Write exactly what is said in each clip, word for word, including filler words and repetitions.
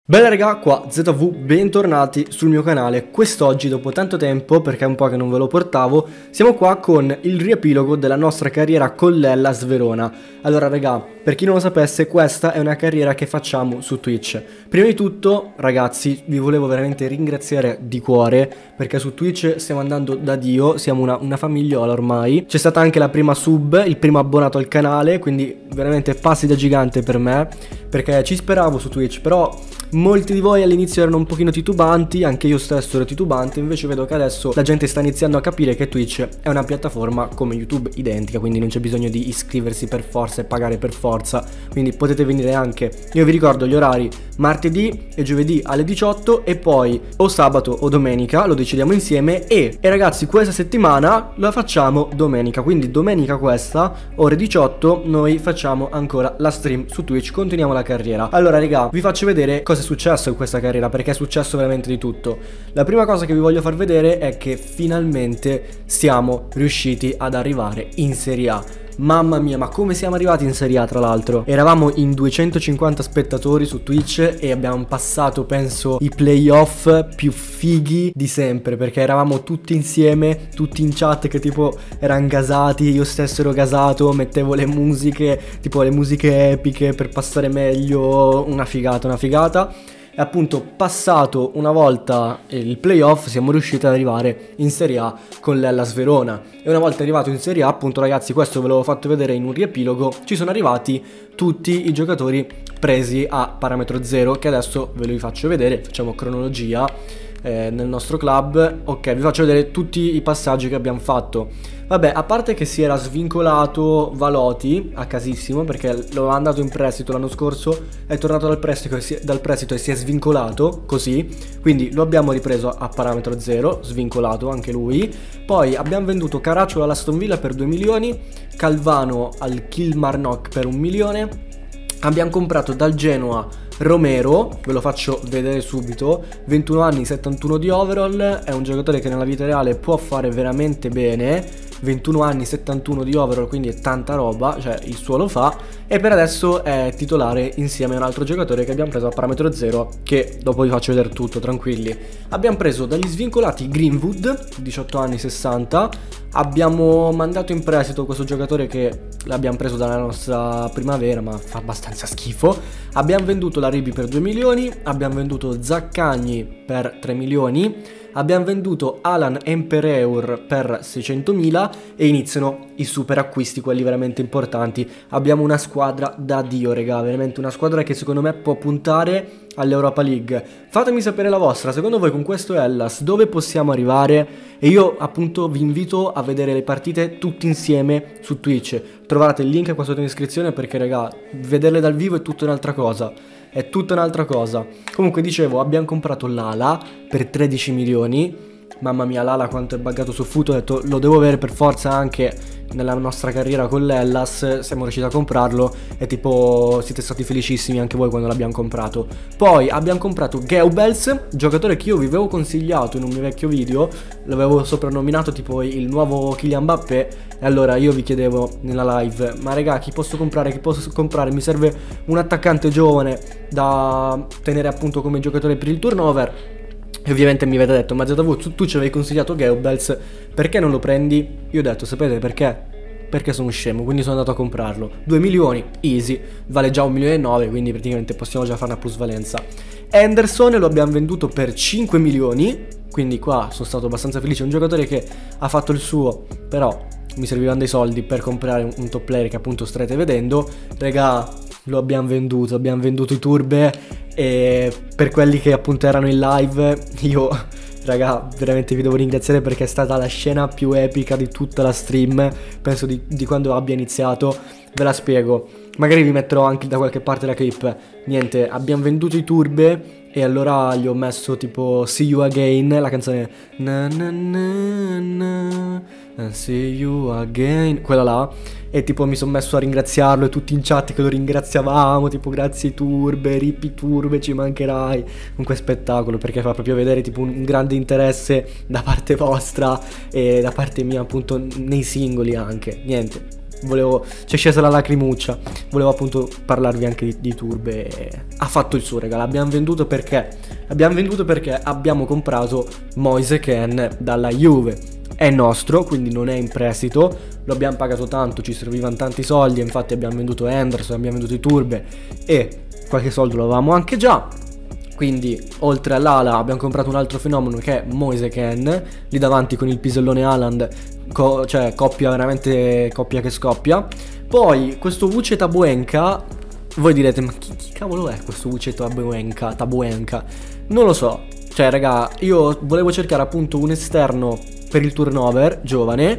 Bella raga, qua Z V, bentornati sul mio canale. Quest'oggi, dopo tanto tempo, perché è un po' che non ve lo portavo, siamo qua con il riepilogo della nostra carriera con l'Hellas Verona. Allora raga, per chi non lo sapesse, questa è una carriera che facciamo su Twitch. Prima di tutto, ragazzi, vi volevo veramente ringraziare di cuore, perché su Twitch stiamo andando da Dio, siamo una, una famigliola ormai. C'è stata anche la prima sub, il primo abbonato al canale, quindi veramente passi da gigante per me, perché ci speravo su Twitch, però molti di voi all'inizio erano un pochino titubanti, anche io stesso ero titubante, invece vedo che adesso la gente sta iniziando a capire che Twitch è una piattaforma come YouTube identica, quindi non c'è bisogno di iscriversi per forza e pagare per forza, quindi potete venire anche. Io vi ricordo gli orari: martedì e giovedì alle diciotto e poi o sabato o domenica, lo decidiamo insieme, e, e ragazzi questa settimana la facciamo domenica, quindi domenica questa, ore diciotto, noi facciamo ancora la stream su Twitch, continuiamo la carriera. Allora raga, vi faccio vedere cosa è successo in questa carriera, perché è successo veramente di tutto. La prima cosa che vi voglio far vedere è che finalmente siamo riusciti ad arrivare in Serie A. Mamma mia, ma come siamo arrivati in Serie A tra l'altro? Eravamo in duecentocinquanta spettatori su Twitch e abbiamo passato, penso, i playoff più fighi di sempre, perché eravamo tutti insieme, tutti in chat che tipo erano gasati, io stesso ero gasato, mettevo le musiche, tipo le musiche epiche per passare meglio, una figata, una figata. E appunto, passato una volta il playoff, siamo riusciti ad arrivare in Serie A con l'Hellas Verona. E una volta arrivato in Serie A, appunto ragazzi, questo ve l'avevo fatto vedere in un riepilogo, ci sono arrivati tutti i giocatori presi a parametro zero, che adesso ve li faccio vedere, facciamo cronologia eh, nel nostro club. Ok, vi faccio vedere tutti i passaggi che abbiamo fatto. Vabbè, a parte che si era svincolato Valoti a casissimo, perché lo aveva andato in prestito l'anno scorso, è tornato dal prestito, e si, dal prestito e si è svincolato così, quindi lo abbiamo ripreso a parametro zero, svincolato anche lui. Poi abbiamo venduto Caracciolo all'Aston Villa per due milioni, Calvano al Kilmarnock per un milione, abbiamo comprato dal Genoa Romero, ve lo faccio vedere subito, ventuno anni, settantuno di overall, è un giocatore che nella vita reale può fare veramente bene, ventuno anni, settantuno di overall, quindi è tanta roba, cioè il suo lo fa, e per adesso è titolare insieme a un altro giocatore che abbiamo preso a parametro zero, che dopo vi faccio vedere tutto, tranquilli. Abbiamo preso dagli svincolati Greenwood, diciotto anni, sessanta, abbiamo mandato in prestito questo giocatore che l'abbiamo preso dalla nostra primavera, ma fa abbastanza schifo. Abbiamo venduto la Ribi per due milioni, abbiamo venduto Zaccagni per tre milioni, abbiamo venduto Alan Empereur per seicentomila e iniziano i super acquisti, quelli veramente importanti. Abbiamo una squadra da Dio, regà, veramente una squadra che secondo me può puntare all'Europa League. Fatemi sapere la vostra, secondo voi con questo Hellas dove possiamo arrivare? E io appunto vi invito a vedere le partite tutti insieme su Twitch. Trovate il link qua sotto in descrizione, perché regà, vederle dal vivo è tutta un'altra cosa. È tutta un'altra cosa. Comunque dicevo, abbiamo comprato l'Ala per tredici milioni. Mamma mia, l'Ala quanto è buggato su Foot, ho detto lo devo avere per forza anche nella nostra carriera con l'Hellas. Siamo riusciti a comprarlo e tipo siete stati felicissimi anche voi quando l'abbiamo comprato. Poi abbiamo comprato Goebbels, giocatore che io vi avevo consigliato in un mio vecchio video, l'avevo soprannominato tipo il nuovo Kylian Mbappé. E allora io vi chiedevo nella live: ma raga, chi posso comprare, chi posso comprare? Mi serve un attaccante giovane da tenere appunto come giocatore per il turnover. E ovviamente mi avete detto: ma Z V, tu, tu ci avevi consigliato Goebbels, perché non lo prendi? Io ho detto: sapete perché? Perché sono scemo, quindi sono andato a comprarlo. due milioni, easy, vale già un milione e nove, quindi praticamente possiamo già fare una plusvalenza. Anderson lo abbiamo venduto per cinque milioni, quindi qua sono stato abbastanza felice. È un giocatore che ha fatto il suo, però mi servivano dei soldi per comprare un, un top player che appunto starete vedendo. Regà, lo abbiamo venduto, abbiamo venduto i turbe. E per quelli che appunto erano in live, io raga veramente vi devo ringraziare, perché è stata la scena più epica di tutta la stream, penso di, di quando abbia iniziato. Ve la spiego, magari vi metterò anche da qualche parte la clip. Niente, abbiamo venduto i turbe e allora gli ho messo tipo See You Again, la canzone na na na na, See You Again, quella là. E tipo mi sono messo a ringraziarlo e tutti in chat che lo ringraziavamo, tipo grazie turbe, rippi turbe, ci mancherai. Comunque spettacolo, perché fa proprio vedere tipo un grande interesse da parte vostra e da parte mia appunto nei singoli anche. Niente, volevo, c'è scesa la lacrimuccia, volevo appunto parlarvi anche di, di Turbe. Ha fatto il suo, raga, l'abbiamo venduto perché? Abbiamo venduto perché abbiamo comprato Moise Kean dalla Juve, è nostro, quindi non è in prestito, lo abbiamo pagato tanto, ci servivano tanti soldi, infatti abbiamo venduto Henderson, abbiamo venduto i Turbe e qualche soldo lo avevamo anche già. Quindi oltre all'ala abbiamo comprato un altro fenomeno che è Moise Kean, lì davanti con il pisellone Haaland, co- cioè coppia veramente coppia che scoppia. Poi questo Vuce Tabuenka, voi direte ma chi, chi cavolo è questo Vuce Tabuenka, Tabuenka? Non lo so, cioè raga, io volevo cercare appunto un esterno per il turnover, giovane,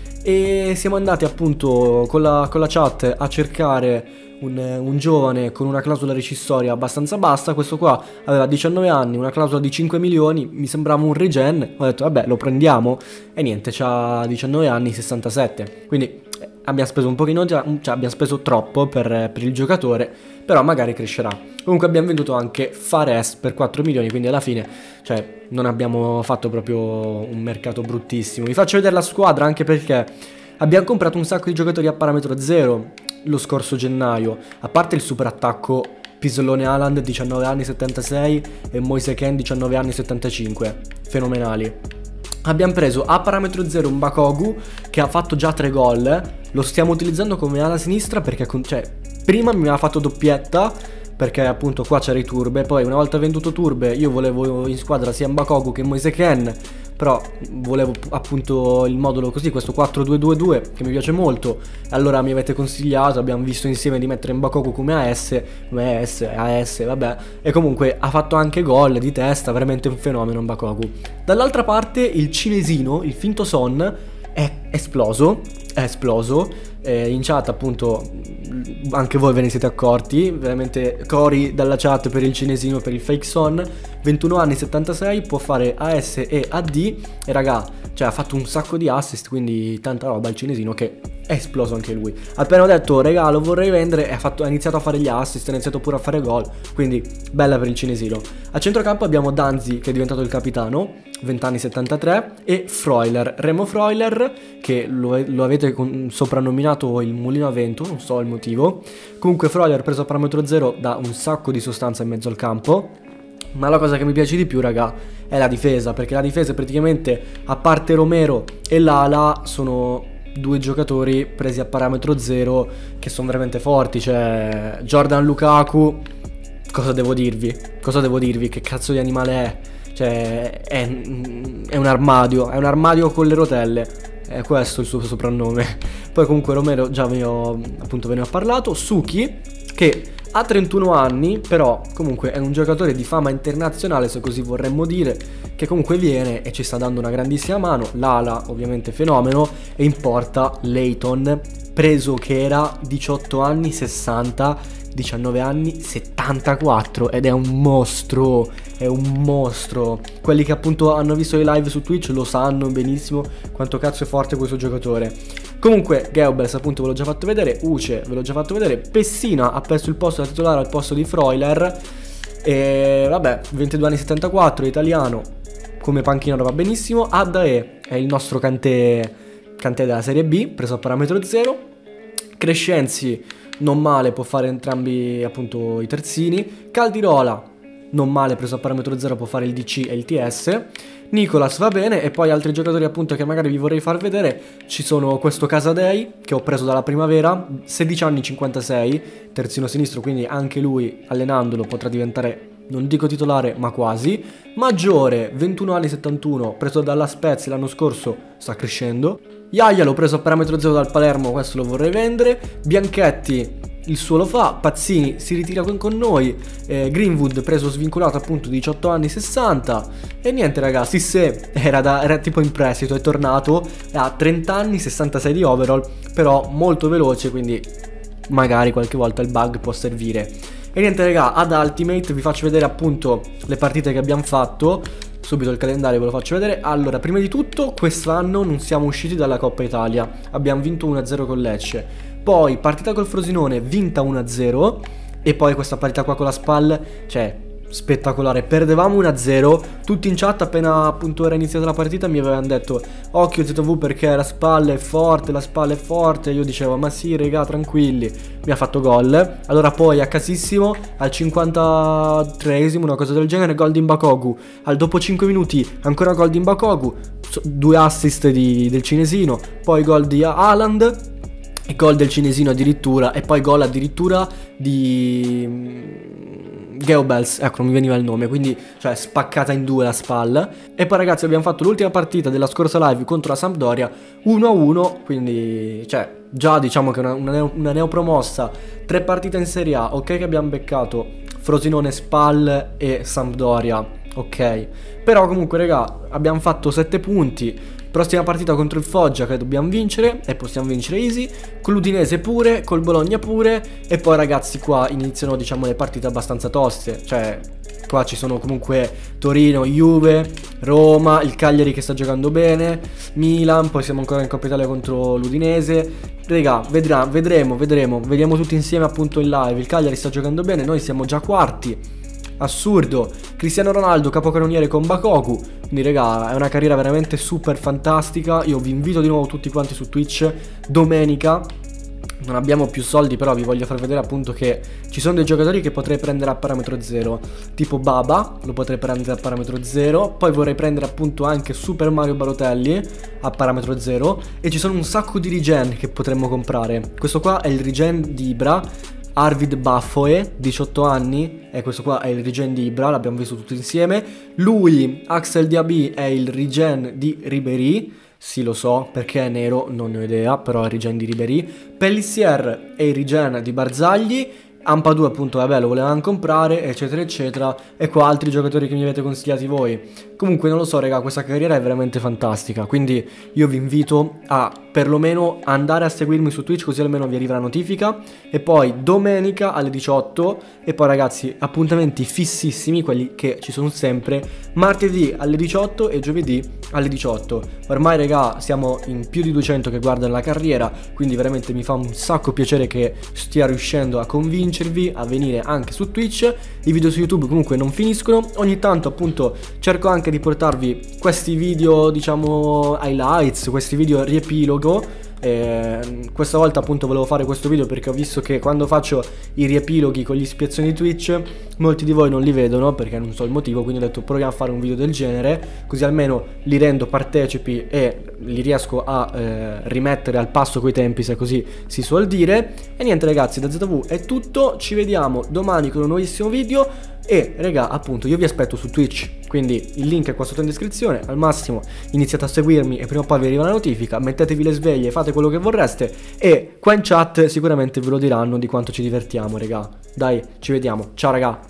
e siamo andati appunto con la, con la chat a cercare Un, un giovane con una clausola rescissoria abbastanza bassa. Questo qua aveva diciannove anni, una clausola di cinque milioni, mi sembrava un regen, ho detto vabbè lo prendiamo e niente, c'ha diciannove anni, sessantasette, quindi eh, abbiamo speso un pochino, cioè abbiamo speso troppo per, per il giocatore, però magari crescerà. Comunque abbiamo venduto anche Fares per quattro milioni, quindi alla fine cioè non abbiamo fatto proprio un mercato bruttissimo. Vi faccio vedere la squadra anche perché abbiamo comprato un sacco di giocatori a parametro zero lo scorso gennaio, a parte il super attacco Pisellone Haaland diciannove anni settantasei e Moise Kean diciannove anni settantacinque, fenomenali. Abbiamo preso a parametro zero un Bakogu che ha fatto già tre gol, lo stiamo utilizzando come ala sinistra perché cioè, prima mi aveva fatto doppietta perché appunto qua c'era i Turbe, poi una volta venduto Turbe io volevo in squadra sia Bakogu che Moise Kean, però volevo appunto il modulo così, questo quattro due due due che mi piace molto. Allora mi avete consigliato, abbiamo visto insieme di mettere Mbakoku come A S, come A S, A S, vabbè. E comunque ha fatto anche gol di testa, veramente un fenomeno Mbakoku. Dall'altra parte il cinesino, il finto Son, è esploso, è esploso. Eh, in chat appunto anche voi ve ne siete accorti, veramente cori dalla chat per il cinesino, per il fake Son, ventuno anni, settantasei, può fare A S e A D e raga, cioè ha fatto un sacco di assist, quindi tanta roba il cinesino che è esploso anche lui. Appena ho detto raga lo vorrei vendere, ha, fatto, ha iniziato a fare gli assist, ha iniziato pure a fare gol, quindi bella per il cinesino. A centrocampo abbiamo Danzi che è diventato il capitano, venti anni, settantatré, e Freuler, Remo Freuler, che lo, lo avete con, soprannominato il mulino a vento, non so il motivo. Comunque Freuler preso a parametro zero dà un sacco di sostanza in mezzo al campo, ma la cosa che mi piace di più raga è la difesa, perché la difesa praticamente a parte Romero e Lala sono due giocatori presi a parametro zero che sono veramente forti, cioè Jordan Lukaku, cosa devo dirvi? Cosa devo dirvi? Che cazzo di animale è? Cioè è, è un armadio, è un armadio con le rotelle, è questo il suo soprannome. Poi comunque Romero già ve ne ho, appunto ve ne ho parlato. Suki che ha trentuno anni, però comunque è un giocatore di fama internazionale, se così vorremmo dire, che comunque viene e ci sta dando una grandissima mano. Lala ovviamente fenomeno, e in porta Leighton, preso che era diciotto anni, sessanta, diciannove anni, settantaquattro, ed è un mostro, è un mostro. Quelli che appunto hanno visto le live su Twitch lo sanno benissimo quanto cazzo è forte questo giocatore. Comunque Goebbels appunto ve l'ho già fatto vedere, Uce ve l'ho già fatto vedere, Pessina ha perso il posto da titolare al posto di Freuler, e vabbè, ventidue anni, settantaquattro, italiano, come panchina va benissimo. Addae è il nostro Kanté, Kanté della Serie B, preso a parametro zero. Crescenzi non male, può fare entrambi appunto i terzini. Caldirola non male, preso a parametro zero, può fare il D C e il T S. Nicolas va bene, e poi altri giocatori appunto che magari vi vorrei far vedere. Ci sono questo Casadei che ho preso dalla primavera, sedici anni, cinquantasei, terzino sinistro, quindi anche lui allenandolo potrà diventare, non dico titolare ma quasi. Maggiore, ventuno anni, settantuno, preso dalla Spezia l'anno scorso, sta crescendo. Yaya l'ho preso a parametro zero dal Palermo, questo lo vorrei vendere. Bianchetti il suo lo fa, Pazzini si ritira con, con noi, eh, Greenwood preso svincolato appunto, diciotto anni, sessanta, e niente ragazzi, se era, da, era tipo in prestito, è tornato, ha trenta anni, sessantasei di overall, però molto veloce, quindi magari qualche volta il bug può servire. E niente raga, ad Ultimate vi faccio vedere appunto le partite che abbiamo fatto, subito il calendario ve lo faccio vedere. Allora, prima di tutto quest'anno non siamo usciti dalla Coppa Italia, abbiamo vinto uno a zero con Lecce. Poi partita col Frosinone vinta uno a zero, e poi questa partita qua con la Spal, cioè spettacolare. Perdevamo uno a zero, tutti in chat appena appunto era iniziata la partita mi avevano detto occhio Z V perché la spalla è forte, la spalla è forte. Io dicevo ma sì regà, tranquilli. Mi ha fatto gol. Allora poi a casissimo al cinquantatreesimo, una cosa del genere, gol di Mbakogu. Al dopo cinque minuti ancora gol di Mbakogu, due assist di, del cinesino, poi gol di Haaland, gol del cinesino addirittura, e poi gol addirittura di Goebbels, ecco non mi veniva il nome, quindi cioè spaccata in due la spalla. E poi ragazzi abbiamo fatto l'ultima partita della scorsa live contro la Sampdoria uno a uno, quindi cioè già diciamo che una, una, neo, una neopromossa, tre partite in Serie A, ok che abbiamo beccato Frosinone, Spal e Sampdoria, ok, però comunque raga abbiamo fatto sette punti. Prossima partita contro il Foggia che dobbiamo vincere e possiamo vincere easy, con l'Udinese pure, col Bologna pure, e poi ragazzi qua iniziano diciamo le partite abbastanza toste, cioè qua ci sono comunque Torino, Juve, Roma, il Cagliari che sta giocando bene, Milan, poi siamo ancora in Coppa Italia contro l'Udinese. Raga, vedrà, vedremo, vedremo, vediamo tutti insieme appunto in live. Il Cagliari sta giocando bene, noi siamo già quarti. Assurdo. Cristiano Ronaldo capocannoniere con Bakoku. Quindi raga è una carriera veramente super fantastica. Io vi invito di nuovo tutti quanti su Twitch domenica. Non abbiamo più soldi però vi voglio far vedere appunto che ci sono dei giocatori che potrei prendere a parametro zero, tipo Baba lo potrei prendere a parametro zero. Poi vorrei prendere appunto anche Super Mario Balotelli a parametro zero. E ci sono un sacco di regen che potremmo comprare. Questo qua è il regen di Ibra, Arvid Baffoe, diciotto anni, e questo qua è il regen di Ibra, l'abbiamo visto tutti insieme. Lui, Axel Diaby, è il regen di Ribéry, sì lo so, perché è nero, non ne ho idea, però è il regen di Ribéry. Pellissier è il regen di Barzagli. Ampadu appunto vabbè lo volevamo comprare eccetera eccetera. E qua altri giocatori che mi avete consigliati voi. Comunque non lo so raga, questa carriera è veramente fantastica, quindi io vi invito a perlomeno andare a seguirmi su Twitch, così almeno vi arriva la notifica. E poi domenica alle diciotto. E poi ragazzi appuntamenti fississimi, quelli che ci sono sempre, martedì alle diciotto e giovedì alle diciotto. Ormai raga siamo in più di duecento che guardano la carriera, quindi veramente mi fa un sacco piacere che stia riuscendo a convincervi a venire anche su Twitch. I video su YouTube comunque non finiscono, ogni tanto appunto cerco anche di portarvi questi video diciamo highlights, questi video riepilogo. Eh, questa volta appunto volevo fare questo video perché ho visto che quando faccio i riepiloghi con gli spiazzoni Twitch molti di voi non li vedono perché non so il motivo, quindi ho detto proviamo a fare un video del genere, così almeno li rendo partecipi e li riesco a eh, rimettere al passo coi tempi, se così si suol dire. E niente ragazzi, da Z V è tutto, ci vediamo domani con un nuovissimo video. E raga appunto io vi aspetto su Twitch, quindi il link è qua sotto in descrizione. Al massimo iniziate a seguirmi e prima o poi vi arriva la notifica, mettetevi le sveglie, fate quello che vorreste. E qua in chat sicuramente ve lo diranno di quanto ci divertiamo raga. Dai, ci vediamo, ciao raga.